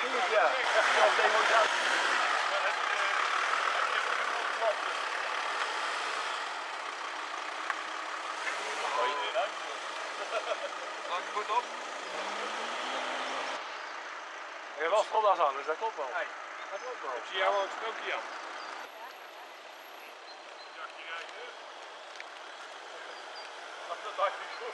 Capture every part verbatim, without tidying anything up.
natuurlijk, ja. Ja, nee, maar ja. Maak het goed op. Je hebt wel stropdas aan, dus dat klopt wel. Hey. Dat klopt wel. Ik zie jou al een sprookje aan. Dat dacht ik goed.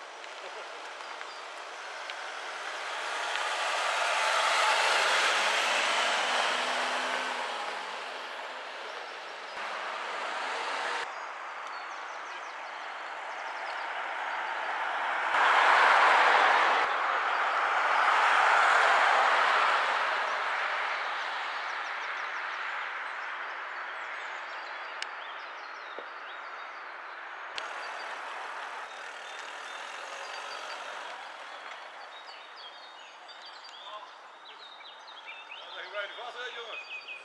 Wij de vast, hè, jongens?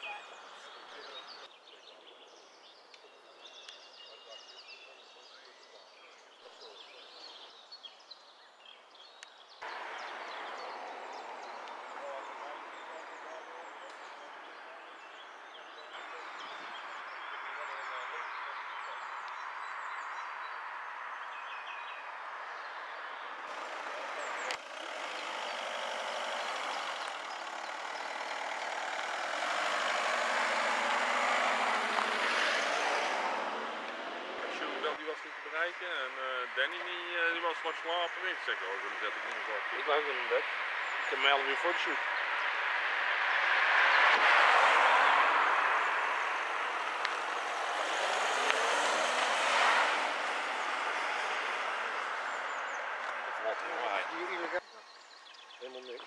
Die was niet te bereiken en uh, Danny die, uh, die was wat slapen. Ik zeg, oh, dan zet ik niet meer op. Ik blijf in mijn bed. Ik heb mij al weer voor de shoot. Wat voor mij? Helemaal niks.